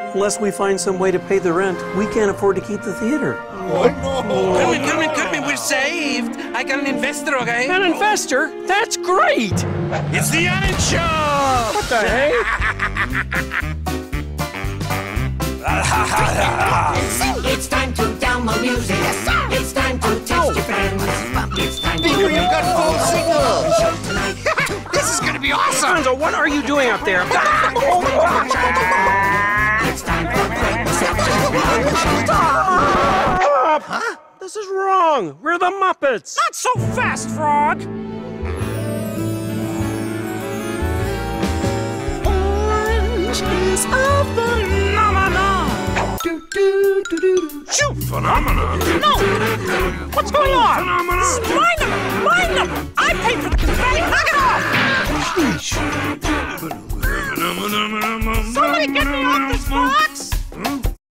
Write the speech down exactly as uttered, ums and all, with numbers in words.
Unless we find some way to pay the rent, we can't afford to keep the theater. What? No. Come in, come in, come in. We're saved. I got an investor, okay? An investor? That's great! It's the Orange Show! What the heck? It's time to download music. Yes, sir. It's time to text oh. your friends. It's time to Bingo, you've got full signal. This is gonna be awesome! Hanzo, what are you doing up there? It's time for Huh? This is wrong. We're the Muppets. Not so fast, Frog. Orange is a phenomenon. Do, do, do, do. Shoot, phenomenon. No. What's going on? Phenomenon. Blind them. Blind them. I paid for the confetti. Knock it off. Somebody get me off this box.